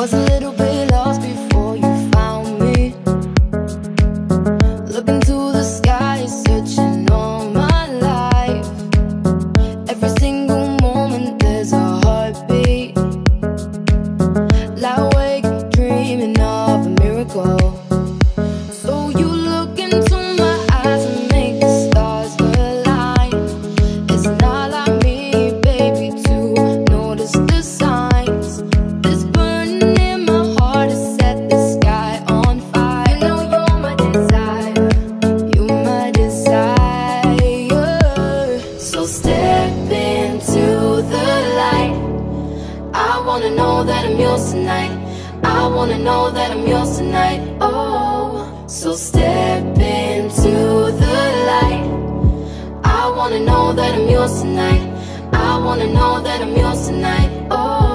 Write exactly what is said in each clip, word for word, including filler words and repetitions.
Was a little bit lost before you found me. Looking to the sky, searching all my life. Every single moment there's a heartbeat. Lie awake, dreaming of a miracle. So you look into my eyes and make the stars align. It's not like me, baby, to notice the signs. This burning in my heart has set the sky on fire. You know you're my desire, you're my desire. So step into the light. I wanna know that I'm yours tonight. I wanna know that I'm yours tonight. Oh, so step into the light. I wanna know that I'm yours tonight. I wanna know that I'm yours tonight. Oh.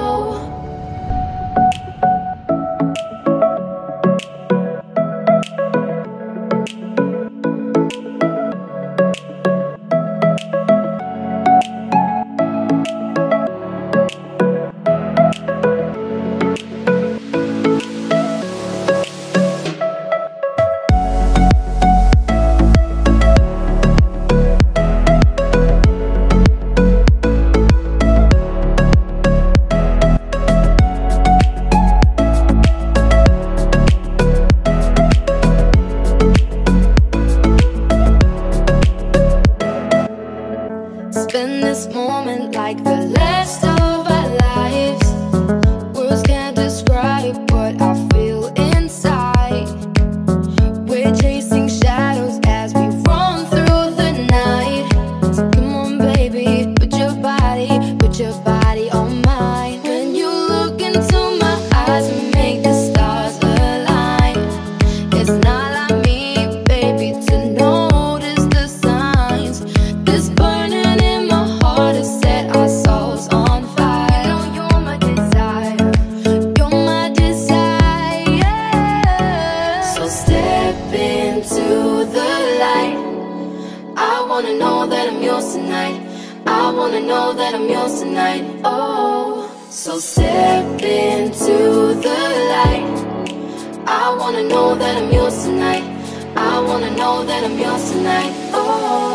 Spend this moment like the last of our lives. Words can't describe what I feel inside. We're chasing shadows as we run through the night. So come on, baby, put your body, put your body on mine. When you look into my eyes and make the stars align. It's not like me, baby, to notice the signs. This burning set our souls on fire. You know you're my desire, you're my desire. So step into the light. I wanna know that I'm yours tonight. I wanna know that I'm yours tonight. Oh, so step into the light. I wanna know that I'm yours tonight. I wanna know that I'm yours tonight. Oh.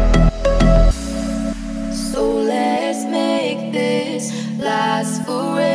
Last forever.